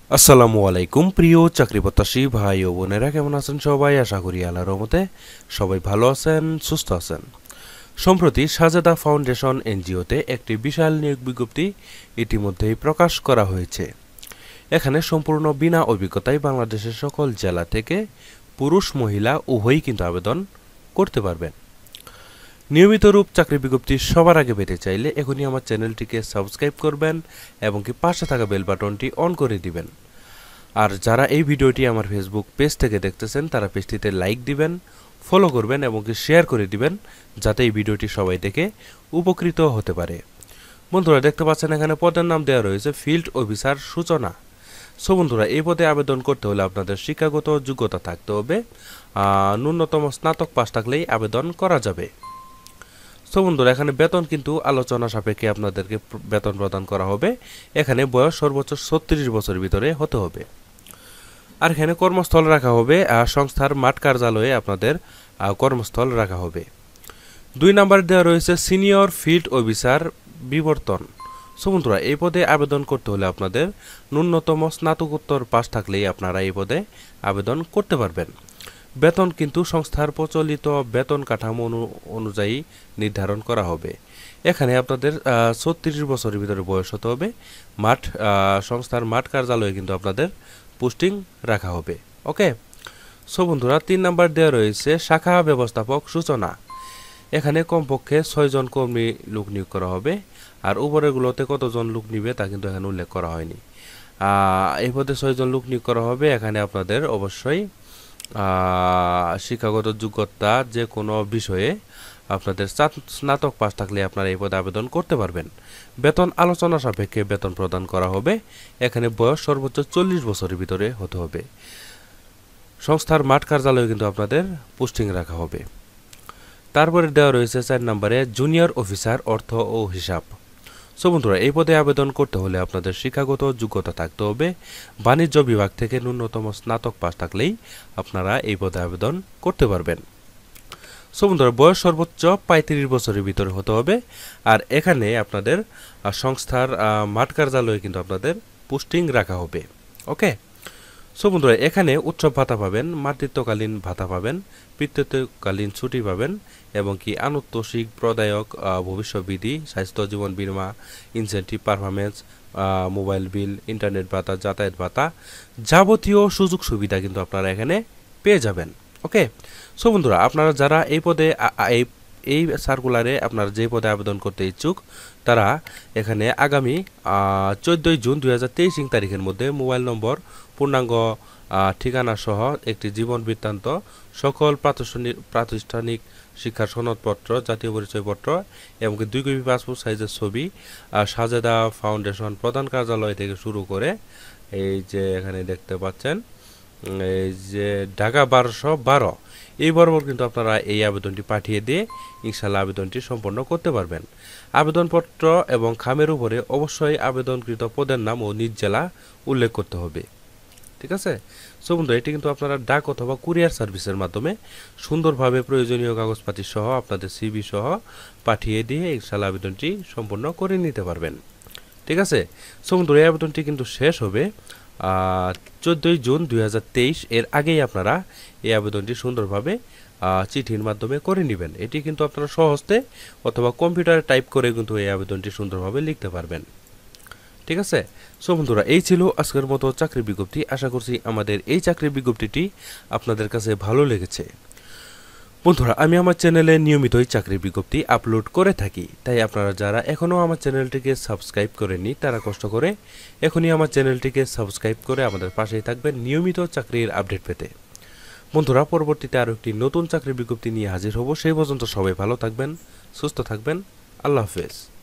আসসালামু আলাইকুম প্রিয় চাকরি প্রত্যাশী ভাই ও বোনেরা, কেমন আছেন সবাই? আশা করি আল্লাহর রহমতে সবাই ভালো আছেন, সুস্থ আছেন। সম্প্রতি সাজেদা ফাউন্ডেশন এনজিওতে একটি বিশাল নিয়োগ বিজ্ঞপ্তি ইতিমধ্যেই প্রকাশ করা হয়েছে। এখানে সম্পূর্ণ বিনা অভিজ্ঞতায় বাংলাদেশের সকল জেলা থেকে পুরুষ মহিলা উভয়ই কিন্তু আবেদন করতে পারবেন। নিয়মিত রূপ চাকরি বিজ্ঞপ্তি সবার আগে পেতে চাইলে এখনই আমার চ্যানেলটিকে সাবস্ক্রাইব করবেন এবং কি পাশে থাকা বেল বাটনটি অন করে দিবেন। আর যারা এই ভিডিওটি আমার ফেসবুক পেজ থেকে দেখতেছেন তারা পেজটিতে লাইক দিবেন, ফলো করবেন এবং কি শেয়ার করে দিবেন, যাতে এই ভিডিওটি সবাই দেখে উপকৃত হতে পারে। বন্ধুরা, দেখতে পাচ্ছেন এখানে পদের নাম দেওয়া রয়েছে ফিল্ড অফিসার সূচনা। সো বন্ধুরা, এই পদে আবেদন করতে হলে আপনাদের শিক্ষাগত যোগ্যতা থাকতে হবে। ন্যূনতম স্নাতক পাস থাকলেই আবেদন করা যাবে। সো বন্ধুরা, এখানে বেতন কিন্তু আলোচনা সাপেক্ষে আপনাদেরকে বেতন প্রদান করা হবে। এখানে বয়স সর্বোচ্চ 36 বছরের ভিতরে হতে হবে। আর এখানে কর্মস্থল রাখা হবে, সংস্থার মাঠ কার্যালয়ে আপনাদের কর্মস্থল রাখা হবে। 2 নম্বর দেওয়া রয়েছে সিনিয়র ফিল্ড অফিসার বিবর্তন। সো বন্ধুরা, এই পদে আবেদন করতে হলে আপনাদের ন্যূনতম স্নাতকোত্তর পাস থাকলেই আপনারা এই পদে আবেদন করতে পারবেন। বেতন কিন্তু সংস্থার প্রচলিত বেতন কাঠামো অনুযায়ী নির্ধারণ করা হবে। এখানে আপনাদের 36 বছরের ভিতরে বয়স হতে হবে। সংস্থার মাঠ কার্যালয়ে কিন্তু আপনাদের পোস্টিং রাখা হবে। ওকে। সো বন্ধুরা, 3 নম্বর দেওয়া রয়েছে শাখা ব্যবস্থাপক সূচনা। এখানে কমপক্ষে 6 জন কর্মী লোক নিয়োগ করা হবে। আর উপরেগুলোতে কতজন লোক নিবে তা কিন্তু এখানে উল্লেখ করা হয়নি। এই পদে 6 জন লোক নিয়োগ করা হবে। এখানে আপনাদের অবশ্যই শিক্ষাগত যোগ্যতা যে কোনো বিষয়ে আপনাদের স্নাতক পাস থাকলে আপনারা এই পদে আবেদন করতে পারবেন। বেতন আলোচনা সাপেক্ষে বেতন প্রদান করা হবে। এখানে বয়স সর্বোচ্চ 40 বছরের ভিতরে হতে হবে। সংস্থার মাঠ কার্যালয়ে কিন্তু আপনাদের পোস্টিং রাখা হবে। তারপরে দেওয়া রয়েছে 4 নম্বরে জুনিয়র অফিসার অর্থ ও হিসাব। সো বন্ধুরা, এই পদে আবেদন করতে হলে আপনাদের শিক্ষাগত যোগ্যতা থাকতে হবে। বাণিজ্য বিভাগ থেকে ন্যূনতম স্নাতক পাস থাকলেই আপনারা এই পদে আবেদন করতে পারবেন। সো বন্ধুরা, বয়স সর্বোচ্চ 35 বছরের ভিতরে হতে হবে। আর এখানে আপনাদের সংস্থার মাঠ কার্যালয়ে কিন্তু আপনাদের পোস্টিং রাখা হবে। ওকে। সো বন্ধুরা, এখানে উৎসব ভাতা পাবেন, মাতৃত্বকালীন ভাতা পাবেন, পিতৃত্বকালীন ছুটি পাবেন এবং কি আনুতোষিক প্রদায়ক ভবিষ্যৎবিধি, স্বাস্থ্য জীবন বীমা, incentive performance, mobile bill, internet ভাতা, যাতায়াত ভাতা, যাবতীয় সুযোগ সুবিধা কিন্তু আপনারা এখানে পেয়ে যাবেন। ওকে। সো বন্ধুরা, আপনারা যারা এই পদে এই সার্কুলারে আপনারা যে পদে আবেদন করতে ইচ্ছুক তারা এখানে আগামী 14 জুন 2023 তারিখের মধ্যে মোবাইল নম্বর, পূর্ণাঙ্গ ঠিকানা সহ একটি জীবন বৃত্তান্ত, সকল প্রাতিষ্ঠানিক শিক্ষার সনদপত্র, জাতীয় পরিচয়পত্র এবং 2 কপি পাসপোর্ট সাইজের ছবি, সাজেদা ফাউন্ডেশন প্রধান কার্যালয় থেকে শুরু করে এই যে এখানে দেখতে পাচ্ছেন এই যে ঢাকা 1212 এই বরাবর কিন্তু আপনারা এই আবেদনটি পাঠিয়ে দিয়ে ইনশাআল্লাহ আবেদনটি সম্পন্ন করতে পারবেন। আবেদনপত্র এবং খামের উপরে অবশ্যই আবেদনকৃত পদের নাম ও নিজ জেলা উল্লেখ করতে হবে। ঠিক আছে। সো বন্ধুরা, এটি কিন্তু আপনারা ডাক অথবা কুরিয়ার সার্ভিসের মাধ্যমে সুন্দরভাবে প্রয়োজনীয় কাগজপাতি সহ আপনাদের সিভি সহ পাঠিয়ে দিয়ে ইনশাআল্লাহ আবেদনটি সম্পন্ন করে নিতে পারবেন। ঠিক আছে। সো বন্ধুরা, এই আবেদনটি কিন্তু শেষ হবে 14 জুন 2023 এর আগেই আপনারা এই আবেদনটি সুন্দরভাবে চিঠির মাধ্যমে করে নেবেন। এটি কিন্তু আপনারা সহজে অথবা কম্পিউটারে টাইপ করে কিন্তু এই আবেদনটি সুন্দরভাবে লিখতে পারবেন। ঠিক আছে। সো বন্ধুরা, এই ছিল আজকের মতো চাকরি বিজ্ঞপ্তি। আশা করছি আমাদের এই চাকরি বিজ্ঞপ্তিটি আপনাদের কাছে ভালো লেগেছে। বন্ধুরা, আমি আমার চ্যানেলে নিয়মিতই চাকরি বিজ্ঞপ্তি আপলোড করে থাকি, তাই আপনারা যারা এখনও আমার চ্যানেলটিকে সাবস্ক্রাইব করেননি তারা কষ্ট করে এখনই আমার চ্যানেলটিকে সাবস্ক্রাইব করে আমাদের পাশেই থাকবেন নিয়মিত চাকরির আপডেট পেতে। বন্ধুরা, পরবর্তীতে আরও একটি নতুন চাকরি বিজ্ঞপ্তি নিয়ে হাজির হব। সেই পর্যন্ত সবাই ভালো থাকবেন, সুস্থ থাকবেন। আল্লাহ হাফেজ।